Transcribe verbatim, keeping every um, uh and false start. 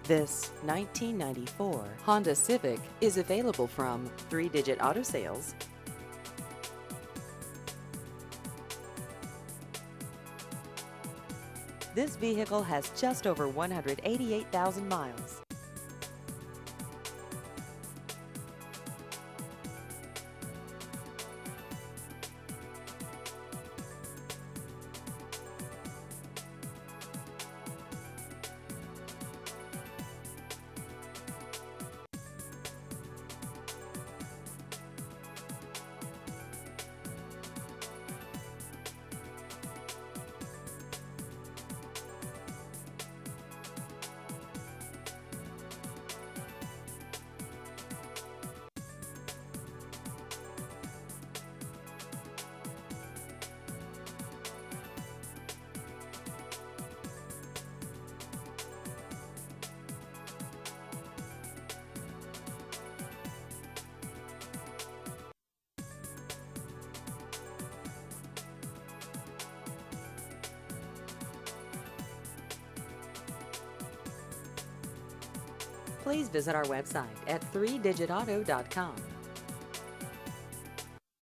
This nineteen ninety-four Honda Civic is available from Three Digit Auto Sales. This vehicle has just over one hundred eighty-eight thousand miles. Please visit our website at three digit auto dot com.